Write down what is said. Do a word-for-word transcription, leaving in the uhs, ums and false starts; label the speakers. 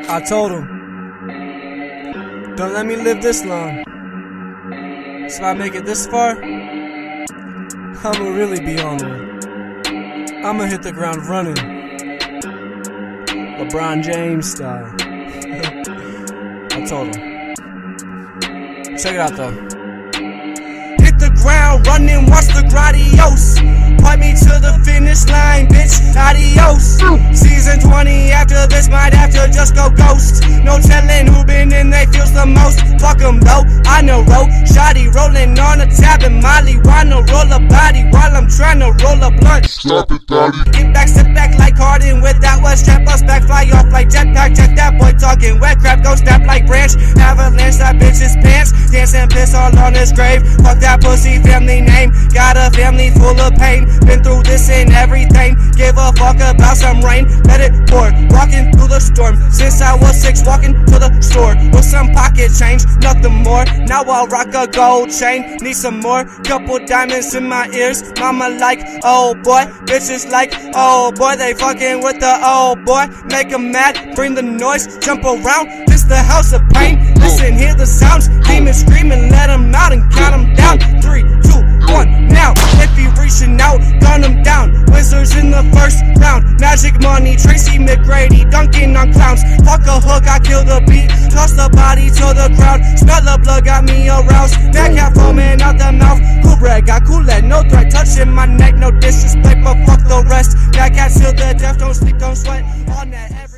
Speaker 1: I told him, don't let me live this long. So if I make it this far, I'ma really be on one. I'ma hit the ground running, LeBron James style. I told him. Check it out though. Hit the ground running, watch the gradios. Point me to the finish line, bitch, adios. Season twenty, after this might have to just go ghost. No telling who been in they feels the most. Fuck em though, I know roll. Shotty rolling on a tab and Molly. Wanna roll a body while I'm trying to roll a blunt.
Speaker 2: Stop it, daddy.
Speaker 1: Get back, sit back like Harden with that one. Strap us back, fly off like jetpack. Check that boy talking wet crap, go snap like branch. Avalanche that bitch's pants. Dancing piss all on his grave. Fuck that pussy family name. Got a family full of pain. Been through this and everything. Give a fuck about some rain. Let it pour. Walking through the storm. Since I was six, walking to the store with some pocket change, nothing more. Now I'll rock a gold chain. Need some more. Couple diamonds in my ears. Mama like, oh boy. Bitches like, oh boy. They fucking with the old boy. Make them mad. Bring the noise. Jump around. This the house of pain. Listen, hear the sounds. Demons screaming. Let them out and count them down. Three, two, one. Now, if you reaching out, gun them down. Wizards in the first round. Magic money, Tracy McGrady, dunking on clowns. Fuck a hook, I kill the beat. Toss the body to the crowd. Smell the blood, got me aroused. That cat foaming out the mouth. Cool bread, got Kool-Aid, no threat. Touching my neck, no disrespect, but fuck the rest. That cat till the death, don't sleep, don't sweat. On that every